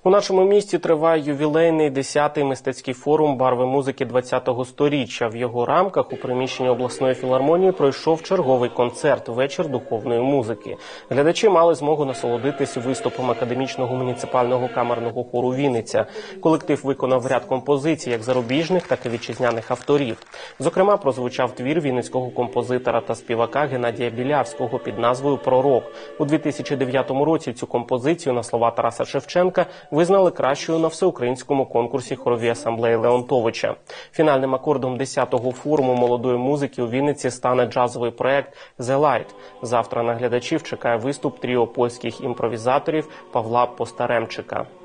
У нашому місті триває ювілейний 10-й мистецький форум «Барви музики 20-го сторіччя». В його рамках у приміщенні обласної філармонії пройшов черговий концерт «Вечір духовної музики». Глядачі мали змогу насолодитись виступом академічного муніципального камерного хору «Вінниця». Колектив виконав ряд композицій як зарубіжних, так і вітчизняних авторів. Зокрема, прозвучав твір вінницького композитора та співака Геннадія Білявського під назвою «Пророк». У 2009 році цю композицію на слова Тараса Шевченка визнали кращою на всеукраїнському конкурсі хоровій асамблеї Леонтовича. Фінальним акордом 10-го форуму молодої музики у Вінниці стане джазовий проект «The Light». Завтра на глядачів чекає виступ тріо польських імпровізаторів Павла Постаремчика.